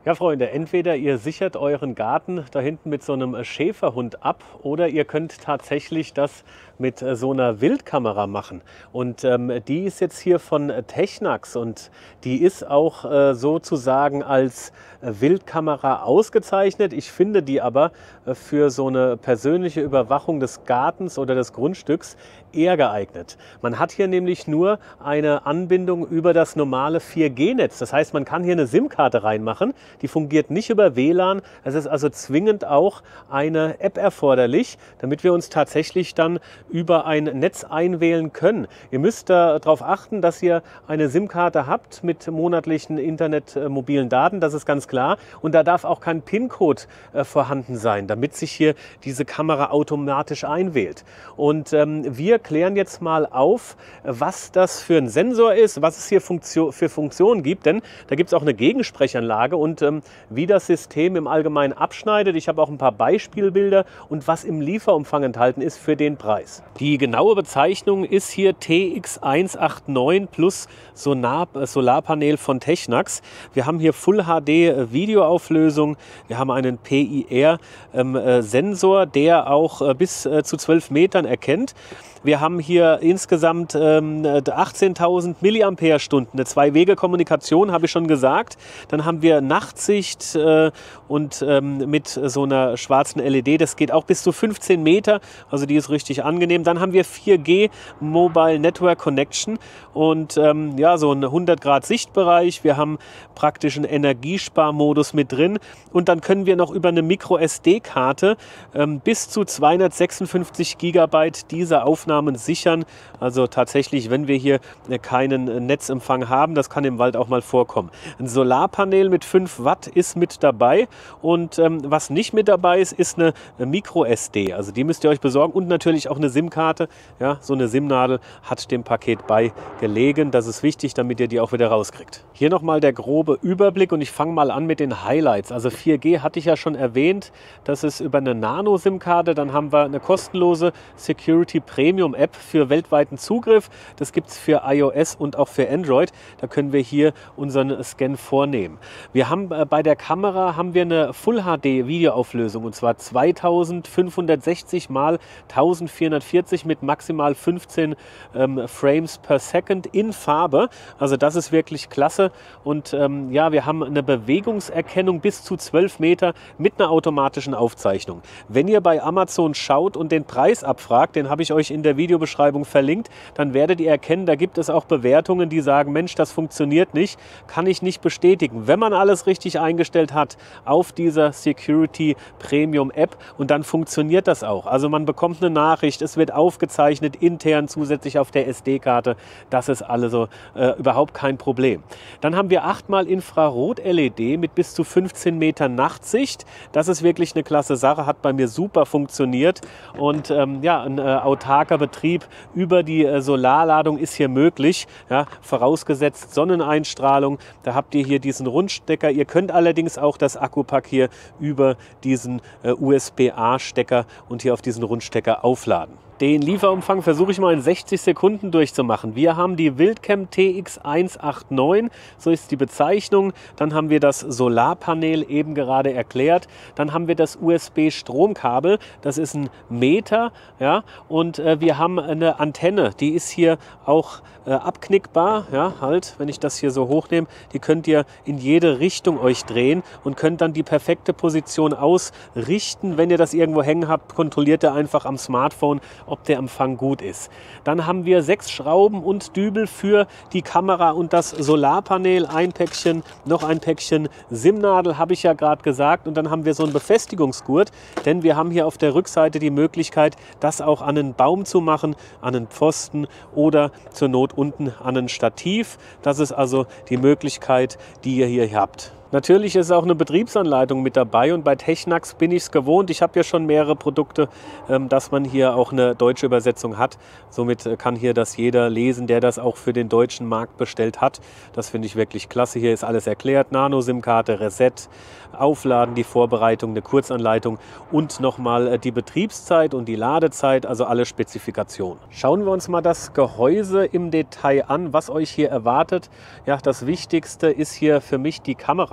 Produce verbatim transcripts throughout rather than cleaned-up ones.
Ja, Freunde, entweder ihr sichert euren Garten da hinten mit so einem Schäferhund ab oder ihr könnt tatsächlich das mit äh, so einer Wildkamera machen. Und ähm, die ist jetzt hier von äh, Technax und die ist auch äh, sozusagen als äh, Wildkamera ausgezeichnet. Ich finde die aber äh, für so eine persönliche Überwachung des Gartens oder des Grundstücks eher geeignet. Man hat hier nämlich nur eine Anbindung über das normale vier G Netz. Das heißt, man kann hier eine SIM-Karte reinmachen. Die fungiert nicht über W L A N. Es ist also zwingend auch eine App erforderlich, damit wir uns tatsächlich dann über ein Netz einwählen können. Ihr müsst darauf achten, dass ihr eine SIM-Karte habt mit monatlichen Internet, äh, mobilen Daten. Das ist ganz klar. Und da darf auch kein PIN-Code äh, vorhanden sein, damit sich hier diese Kamera automatisch einwählt. Und ähm, wir klären jetzt mal auf, was das für ein Sensor ist, was es hier Funktion, für Funktionen gibt. Denn da gibt es auch eine Gegensprechanlage und ähm, wie das System im Allgemeinen abschneidet. Ich habe auch ein paar Beispielbilder und was im Lieferumfang enthalten ist für den Preis. Die genaue Bezeichnung ist hier T X eins acht neun plus Sonar, äh, Solarpanel von Technax. Wir haben hier Full H D Videoauflösung. Wir haben einen P I R ähm, äh, Sensor, der auch äh, bis äh, zu zwölf Metern erkennt. Wir haben hier insgesamt ähm, achtzehntausend Milliampere-Stunden, eine Zwei-Wege-Kommunikation, habe ich schon gesagt. Dann haben wir Nachtsicht äh, und ähm, mit so einer schwarzen L E D, das geht auch bis zu fünfzehn Meter, also die ist richtig angenehm. Dann haben wir vier G Mobile Network Connection und ähm, ja, so einen hundert Grad Sichtbereich. Wir haben praktisch einen Energiesparmodus mit drin und dann können wir noch über eine Micro S D-Karte ähm, bis zu zweihundertsechsundfünfzig Gigabyte dieser Aufnahme sichern. Also tatsächlich, wenn wir hier keinen Netzempfang haben, das kann im Wald auch mal vorkommen. Ein Solarpanel mit fünf Watt ist mit dabei und ähm, was nicht mit dabei ist, ist eine Micro S D. Also die müsst ihr euch besorgen und natürlich auch eine SIM-Karte. Ja, so eine SIM-Nadel hat dem Paket beigelegen. Das ist wichtig, damit ihr die auch wieder rauskriegt. Hier nochmal der grobe Überblick und ich fange mal an mit den Highlights. Also vier G hatte ich ja schon erwähnt. Das ist über eine Nano-SIM-Karte. Dann haben wir eine kostenlose Security Premium App für weltweiten Zugriff. Das gibt es für iOS und auch für Android. Da können wir hier unseren Scan vornehmen. Wir haben äh, bei der Kamera haben wir eine Full H D Videoauflösung und zwar zweitausendfünfhundertsechzig mal eintausendvierhundertvierzig mit maximal fünfzehn ähm, Frames per Second in Farbe. Also das ist wirklich klasse und ähm, ja, wir haben eine Bewegungserkennung bis zu zwölf Meter mit einer automatischen Aufzeichnung. Wenn ihr bei Amazon schaut und den Preis abfragt, den habe ich euch in der Videobeschreibung verlinkt, dann werdet ihr erkennen, da gibt es auch Bewertungen, die sagen, Mensch, das funktioniert nicht, kann ich nicht bestätigen. Wenn man alles richtig eingestellt hat auf dieser Security Premium App und dann funktioniert das auch. Also man bekommt eine Nachricht, es wird aufgezeichnet, intern zusätzlich auf der S D-Karte. Das ist also äh, überhaupt kein Problem. Dann haben wir achtmal Infrarot-L E D mit bis zu fünfzehn Metern Nachtsicht. Das ist wirklich eine klasse Sache, hat bei mir super funktioniert und ähm, ja, ein äh, autarker Betrieb über die äh, Solarladung ist hier möglich, ja, vorausgesetzt Sonneneinstrahlung. Da habt ihr hier diesen Rundstecker. Ihr könnt allerdings auch das Akkupack hier über diesen äh, U S B A-Stecker und hier auf diesen Rundstecker aufladen. Den Lieferumfang versuche ich mal in sechzig Sekunden durchzumachen. Wir haben die Wildcam T X eins acht neun, so ist die Bezeichnung. Dann haben wir das Solarpanel eben gerade erklärt. Dann haben wir das U S B-Stromkabel, das ist ein Meter. Ja, und äh, wir haben eine Antenne, die ist hier auch äh, abknickbar. Ja, halt, wenn ich das hier so hochnehme, die könnt ihr in jede Richtung euch drehen und könnt dann die perfekte Position ausrichten. Wenn ihr das irgendwo hängen habt, kontrolliert ihr einfach am Smartphone, ob der Empfang gut ist. Dann haben wir sechs Schrauben und Dübel für die Kamera und das Solarpanel. Ein Päckchen, noch ein Päckchen SIM-Nadel, habe ich ja gerade gesagt. Und dann haben wir so einen Befestigungsgurt, denn wir haben hier auf der Rückseite die Möglichkeit, das auch an einen Baum zu machen, an einen Pfosten oder zur Not unten an ein Stativ. Das ist also die Möglichkeit, die ihr hier habt. Natürlich ist auch eine Betriebsanleitung mit dabei und bei Technax bin ich es gewohnt. Ich habe ja schon mehrere Produkte, ähm, dass man hier auch eine deutsche Übersetzung hat. Somit äh, kann hier das jeder lesen, der das auch für den deutschen Markt bestellt hat. Das finde ich wirklich klasse. Hier ist alles erklärt. Nano-SIM-Karte, Reset, Aufladen, die Vorbereitung, eine Kurzanleitung und nochmal äh, die Betriebszeit und die Ladezeit, also alle Spezifikationen. Schauen wir uns mal das Gehäuse im Detail an, was euch hier erwartet. Ja, das Wichtigste ist hier für mich die Kamera.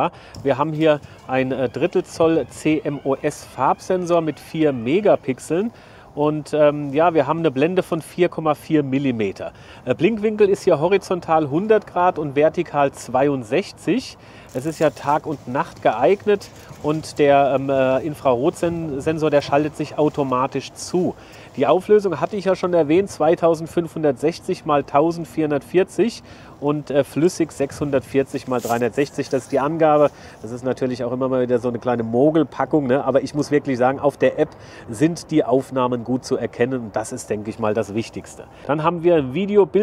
Kamera. Wir haben hier ein Drittel Zoll C M O S Farbsensor mit vier Megapixeln. Und ähm, ja, wir haben eine Blende von vier Komma vier Millimeter. Äh, Blinkwinkel ist hier horizontal hundert Grad und vertikal zweiundsechzig. Es ist ja Tag und Nacht geeignet und der ähm, äh, Infrarotsensor, der schaltet sich automatisch zu. Die Auflösung hatte ich ja schon erwähnt, zweitausendfünfhundertsechzig mal eintausendvierhundertvierzig und äh, flüssig sechshundertvierzig mal dreihundertsechzig. Das ist die Angabe. Das ist natürlich auch immer mal wieder so eine kleine Mogelpackung, ne? Aber ich muss wirklich sagen, auf der App sind die Aufnahmen gut zu erkennen und das ist, denke ich mal, das Wichtigste. Dann haben wir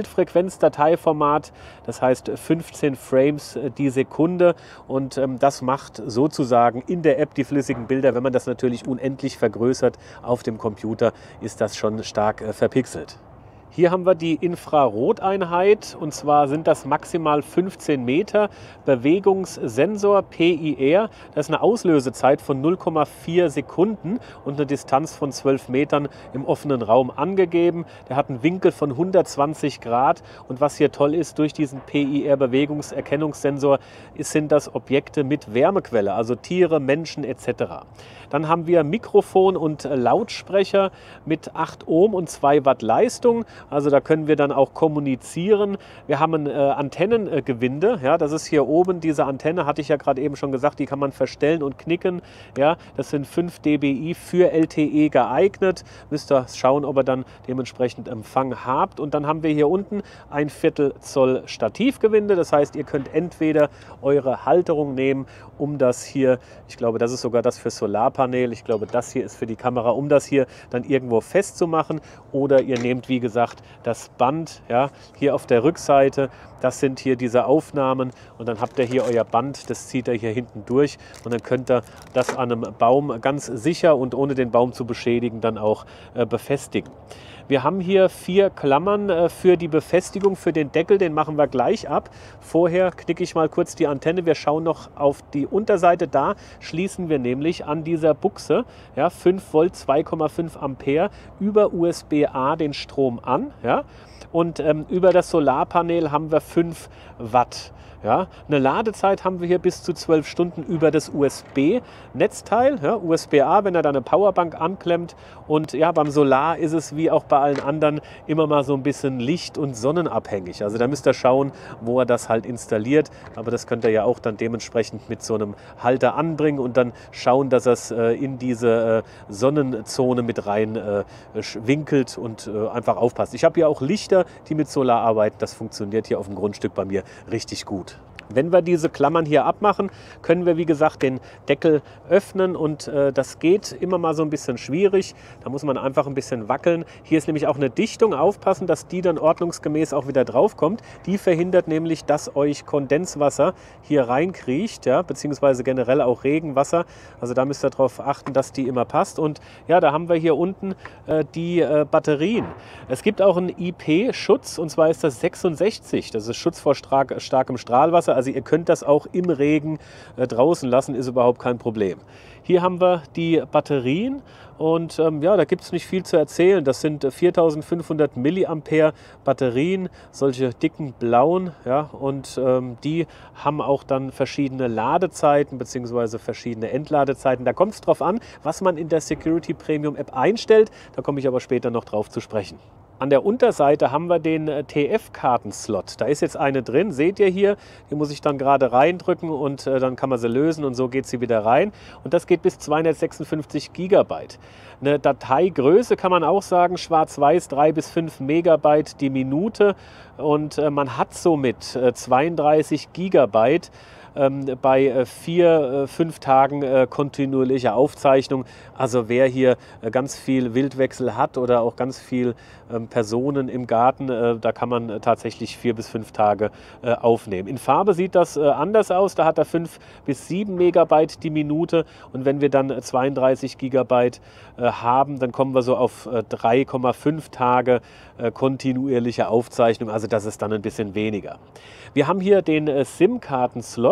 Video-Bildfrequenz-Dateiformat, das heißt fünfzehn Frames die Sekunde und ähm, das macht sozusagen in der App die flüssigen Bilder. Wenn man das natürlich unendlich vergrößert auf dem Computer, ist das schon stark äh, verpixelt. Hier haben wir die Infraroteinheit und zwar sind das maximal fünfzehn Meter. Bewegungssensor P I R, das ist eine Auslösezeit von null Komma vier Sekunden und eine Distanz von zwölf Metern im offenen Raum angegeben. Der hat einen Winkel von hundertzwanzig Grad und was hier toll ist, durch diesen P I R Bewegungserkennungssensor sind das Objekte mit Wärmequelle, also Tiere, Menschen et cetera. Dann haben wir Mikrofon und Lautsprecher mit acht Ohm und zwei Watt Leistung. Also da können wir dann auch kommunizieren. Wir haben ein äh, Antennengewinde. Ja, das ist hier oben diese Antenne, hatte ich ja gerade eben schon gesagt, die kann man verstellen und knicken. Ja, das sind fünf dBi für L T E geeignet. Müsst ihr schauen, ob ihr dann dementsprechend Empfang habt. Und dann haben wir hier unten ein Viertel Zoll Stativgewinde. Das heißt, ihr könnt entweder eure Halterung nehmen, um das hier, ich glaube, das ist sogar das für Solarpanel. Ich glaube, das hier ist für die Kamera, um das hier dann irgendwo festzumachen. Oder ihr nehmt, wie gesagt, das Band, ja, hier auf der Rückseite. Das sind hier diese Aufnahmen und dann habt ihr hier euer Band, das zieht ihr hier hinten durch und dann könnt ihr das an einem Baum ganz sicher und ohne den Baum zu beschädigen dann auch äh, befestigen. Wir haben hier vier Klammern äh, für die Befestigung, für den Deckel, den machen wir gleich ab. Vorher knicke ich mal kurz die Antenne, wir schauen noch auf die Unterseite, da schließen wir nämlich an dieser Buchse, ja, fünf Volt, zwei Komma fünf Ampere über U S B A den Strom an, ja, und ähm, über das Solarpanel haben wir fünf Watt. Ja, eine Ladezeit haben wir hier bis zu zwölf Stunden über das U S B-Netzteil, ja, U S B A, wenn er da eine Powerbank anklemmt. Und ja, beim Solar ist es wie auch bei allen anderen immer mal so ein bisschen licht- und sonnenabhängig. Also da müsst ihr schauen, wo er das halt installiert. Aber das könnt ihr ja auch dann dementsprechend mit so einem Halter anbringen und dann schauen, dass er es äh, in diese äh, Sonnenzone mit rein äh, winkelt und äh, einfach aufpasst. Ich habe hier auch Lichter, die mit Solar arbeiten. Das funktioniert hier auf dem Grundstück bei mir richtig gut. Wenn wir diese Klammern hier abmachen, können wir wie gesagt den Deckel öffnen und äh, das geht immer mal so ein bisschen schwierig. Da muss man einfach ein bisschen wackeln. Hier ist nämlich auch eine Dichtung, aufpassen, dass die dann ordnungsgemäß auch wieder drauf kommt. Die verhindert nämlich, dass euch Kondenswasser hier reinkriecht, ja, beziehungsweise generell auch Regenwasser. Also da müsst ihr darauf achten, dass die immer passt. Und ja, da haben wir hier unten äh, die äh, Batterien. Es gibt auch einen I P-Schutz und zwar ist das sechsundsechzig. Das ist Schutz vor stark, starkem Strahlwasser. Also ihr könnt das auch im Regen äh, draußen lassen, ist überhaupt kein Problem. Hier haben wir die Batterien und ähm, ja, da gibt es nicht viel zu erzählen. Das sind äh, viertausendfünfhundert Milliampere Batterien, solche dicken blauen, ja, und ähm, die haben auch dann verschiedene Ladezeiten bzw. verschiedene Entladezeiten. Da kommt es drauf an, was man in der Security Premium App einstellt. Da komme ich aber später noch drauf zu sprechen. An der Unterseite haben wir den T F-Karten-Slot. Da ist jetzt eine drin, seht ihr hier. Die muss ich dann gerade reindrücken und äh, dann kann man sie lösen und so geht sie wieder rein. Und das geht bis zweihundertsechsundfünfzig Gigabyte. Eine Dateigröße kann man auch sagen, schwarz-weiß, drei bis fünf Megabyte die Minute. Und äh, man hat somit äh, zweiunddreißig Gigabyte. Ähm, bei äh, vier, äh, fünf Tagen äh, kontinuierlicher Aufzeichnung. Also wer hier äh, ganz viel Wildwechsel hat oder auch ganz viel ähm, Personen im Garten, äh, da kann man äh, tatsächlich vier bis fünf Tage äh, aufnehmen. In Farbe sieht das äh, anders aus, da hat er fünf bis sieben Megabyte die Minute und wenn wir dann äh, zweiunddreißig Gigabyte äh, haben, dann kommen wir so auf äh, drei Komma fünf Tage äh, kontinuierliche Aufzeichnung, also das ist dann ein bisschen weniger. Wir haben hier den äh, SIM-Karten-Slot.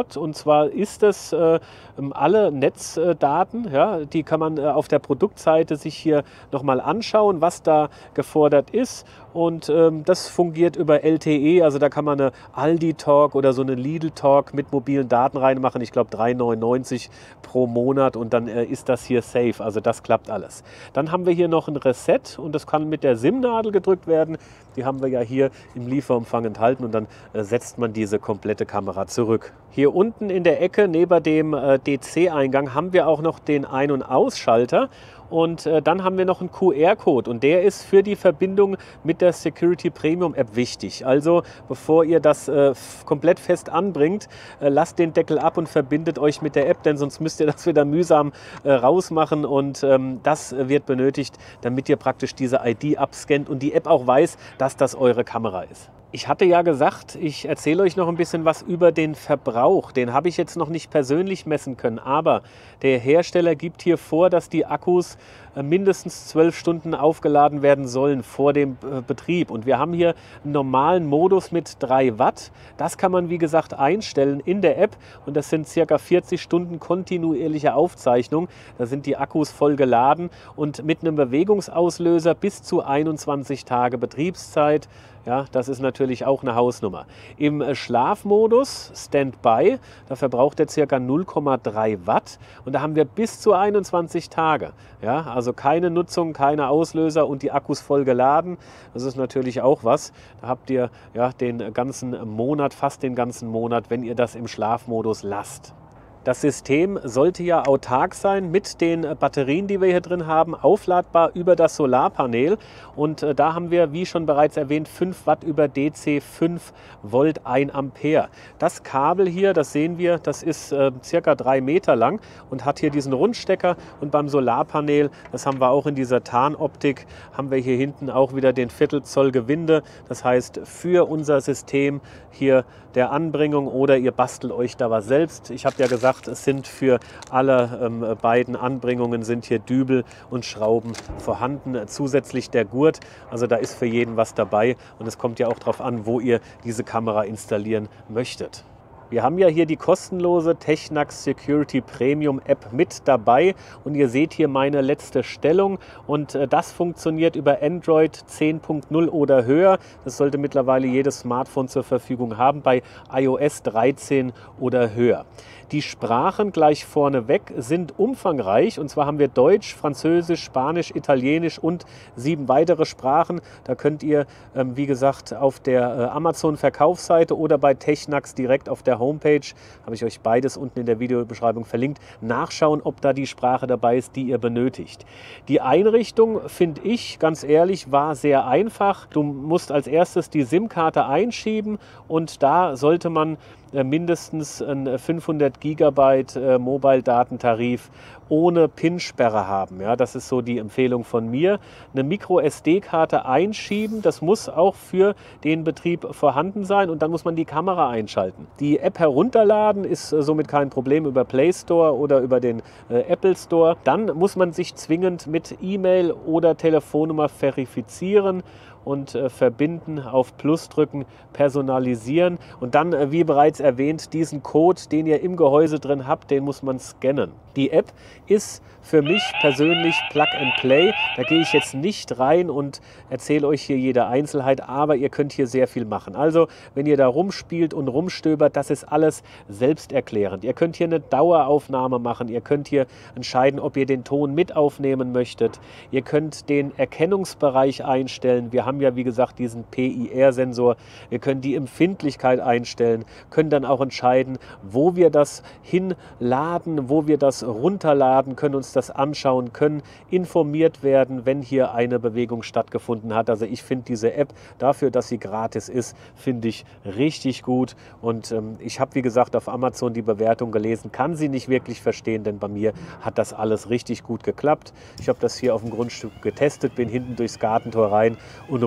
Angebot. Und zwar ist es äh, alle Netzdaten, ja, die kann man äh, auf der Produktseite sich hier nochmal anschauen, was da gefordert ist. Und ähm, das fungiert über L T E, also da kann man eine Aldi-Talk oder so eine Lidl-Talk mit mobilen Daten reinmachen. Ich glaube drei neunundneunzig pro Monat und dann äh, ist das hier safe. Also das klappt alles. Dann haben wir hier noch ein Reset und das kann mit der SIM-Nadel gedrückt werden. Die haben wir ja hier im Lieferumfang enthalten und dann äh, setzt man diese komplette Kamera zurück. Hier unten in der Ecke neben dem äh, D C-Eingang haben wir auch noch den Ein- und Ausschalter. Und äh, dann haben wir noch einen Q R-Code und der ist für die Verbindung mit der Security Premium App wichtig. Also bevor ihr das äh, komplett fest anbringt, äh, lasst den Deckel ab und verbindet euch mit der App, denn sonst müsst ihr das wieder mühsam äh, rausmachen und ähm, das wird benötigt, damit ihr praktisch diese I D abscannt und die App auch weiß, dass das eure Kamera ist. Ich hatte ja gesagt, ich erzähle euch noch ein bisschen was über den Verbrauch. Den habe ich jetzt noch nicht persönlich messen können, aber der Hersteller gibt hier vor, dass die Akkus mindestens zwölf Stunden aufgeladen werden sollen vor dem Betrieb. Und wir haben hier einen normalen Modus mit drei Watt. Das kann man, wie gesagt, einstellen in der App und das sind circa vierzig Stunden kontinuierliche Aufzeichnung. Da sind die Akkus voll geladen und mit einem Bewegungsauslöser bis zu einundzwanzig Tage Betriebszeit. Ja, das ist natürlich auch eine Hausnummer. Im Schlafmodus Standby, da verbraucht er ca. null Komma drei Watt und da haben wir bis zu einundzwanzig Tage. Ja, also keine Nutzung, keine Auslöser und die Akkus voll geladen. Das ist natürlich auch was. Da habt ihr ja den ganzen Monat, fast den ganzen Monat, wenn ihr das im Schlafmodus lasst. Das System sollte ja autark sein mit den Batterien, die wir hier drin haben, aufladbar über das Solarpanel. Und äh, da haben wir, wie schon bereits erwähnt, fünf Watt über D C, fünf Volt, ein Ampere. Das Kabel hier, das sehen wir, das ist äh, circa drei Meter lang und hat hier diesen Rundstecker. Und beim Solarpanel, das haben wir auch in dieser Tarnoptik, haben wir hier hinten auch wieder den Viertelzoll Gewinde. Das heißt, für unser System hier der Anbringung oder ihr bastelt euch da was selbst. Ich habe ja gesagt, es sind für alle ähm, beiden Anbringungen sind hier Dübel und Schrauben vorhanden. Zusätzlich der Gurt, also da ist für jeden was dabei und es kommt ja auch darauf an, wo ihr diese Kamera installieren möchtet. Wir haben ja hier die kostenlose Technax Security Premium App mit dabei und ihr seht hier meine letzte Stellung und äh, das funktioniert über Android zehn Punkt null oder höher. Das sollte mittlerweile jedes Smartphone zur Verfügung haben, bei iOS dreizehn oder höher. Die Sprachen gleich vorneweg sind umfangreich und zwar haben wir Deutsch, Französisch, Spanisch, Italienisch und sieben weitere Sprachen. Da könnt ihr, ähm, wie gesagt, auf der äh, Amazon-Verkaufsseite oder bei Technax direkt auf der Homepage, habe ich euch beides unten in der Videobeschreibung verlinkt, nachschauen, ob da die Sprache dabei ist, die ihr benötigt. Die Einrichtung, finde ich, ganz ehrlich, war sehr einfach. Du musst als erstes die SIM-Karte einschieben und da sollte man mindestens einen fünfhundert Gigabyte äh, Mobile-Datentarif ohne PIN-Sperre haben. Ja, das ist so die Empfehlung von mir. Eine Micro S D-Karte einschieben, das muss auch für den Betrieb vorhanden sein und dann muss man die Kamera einschalten. Die App herunterladen ist äh, somit kein Problem über Play Store oder über den äh, Apple Store. Dann muss man sich zwingend mit E-Mail oder Telefonnummer verifizieren und äh, verbinden, auf Plus drücken, personalisieren und dann, äh, wie bereits erwähnt, diesen Code, den ihr im Gehäuse drin habt, den muss man scannen. Die App ist für mich persönlich Plug and Play. Da gehe ich jetzt nicht rein und erzähle euch hier jede Einzelheit, aber ihr könnt hier sehr viel machen. Also, wenn ihr da rumspielt und rumstöbert, das ist alles selbsterklärend. Ihr könnt hier eine Daueraufnahme machen, ihr könnt hier entscheiden, ob ihr den Ton mit aufnehmen möchtet. Ihr könnt den Erkennungsbereich einstellen. Wir haben ja, wie gesagt, diesen P I R-Sensor. Wir können die Empfindlichkeit einstellen, können dann auch entscheiden, wo wir das hinladen, wo wir das runterladen, können uns das anschauen, können informiert werden, wenn hier eine Bewegung stattgefunden hat. Also ich finde diese App dafür, dass sie gratis ist, finde ich richtig gut. Und ähm, ich habe, wie gesagt, auf Amazon die Bewertung gelesen, kann sie nicht wirklich verstehen, denn bei mir hat das alles richtig gut geklappt. Ich habe das hier auf dem Grundstück getestet, bin hinten durchs Gartentor rein und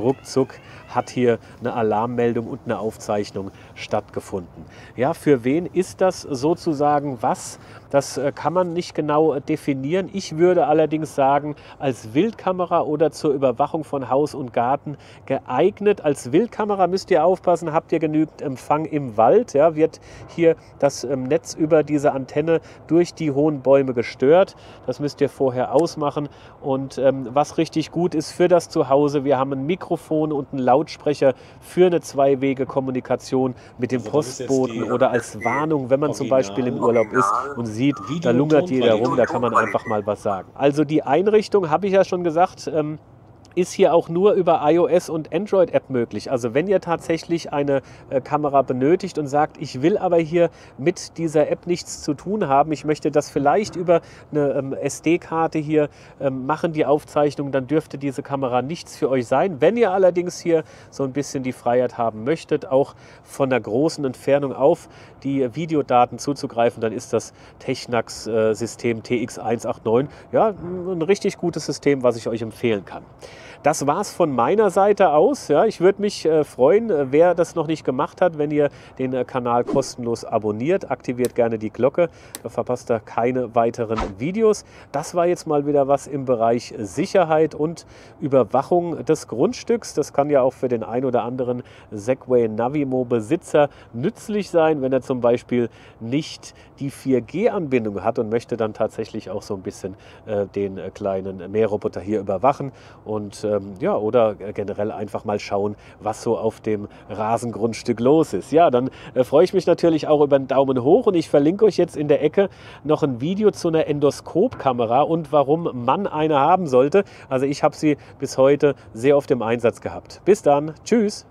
ruckzuck hat hier eine Alarmmeldung und eine Aufzeichnung stattgefunden. Ja, für wen ist das sozusagen was? Das äh, kann man nicht genau äh, definieren. Ich würde allerdings sagen, als Wildkamera oder zur Überwachung von Haus und Garten geeignet. Als Wildkamera müsst ihr aufpassen, habt ihr genügend Empfang im Wald, ja, wird hier das ähm, Netz über diese Antenne durch die hohen Bäume gestört. Das müsst ihr vorher ausmachen. Und ähm, was richtig gut ist für das Zuhause, wir haben ein Mikrofon und einen Lautsprecher für eine Zwei-Wege-Kommunikation mit dem Also das ist jetzt Postboten die- oder als Warnung, wenn man zum Beispiel im Urlaub ist und sieht, da lungert jeder rum, da kann man einfach mal was sagen. Also die Einrichtung, habe ich ja schon gesagt, ähm, ist hier auch nur über iOS und Android-App möglich. Also wenn ihr tatsächlich eine äh, Kamera benötigt und sagt, ich will aber hier mit dieser App nichts zu tun haben, ich möchte das vielleicht über eine ähm, S D-Karte hier ähm, machen, die Aufzeichnung, dann dürfte diese Kamera nichts für euch sein. Wenn ihr allerdings hier so ein bisschen die Freiheit haben möchtet, auch von der großen Entfernung auf die Videodaten zuzugreifen, dann ist das Technax-System äh, T X eins acht neun ja, ein richtig gutes System, was ich euch empfehlen kann. Das war es von meiner Seite aus. Ja, ich würde mich äh, freuen, äh, wer das noch nicht gemacht hat, wenn ihr den äh, Kanal kostenlos abonniert. Aktiviert gerne die Glocke, da verpasst ihr keine weiteren Videos. Das war jetzt mal wieder was im Bereich Sicherheit und Überwachung des Grundstücks. Das kann ja auch für den ein oder anderen Segway Navimo Besitzer nützlich sein, wenn er zum Beispiel nicht die vier G-Anbindung hat und möchte dann tatsächlich auch so ein bisschen äh, den äh, kleinen Mähroboter hier überwachen und ähm, ja, oder generell einfach mal schauen, was so auf dem Rasengrundstück los ist. Ja, dann äh, freue ich mich natürlich auch über einen Daumen hoch und ich verlinke euch jetzt in der Ecke noch ein Video zu einer Endoskopkamera und warum man eine haben sollte. Also ich habe sie bis heute sehr oft im Einsatz gehabt. Bis dann, tschüss!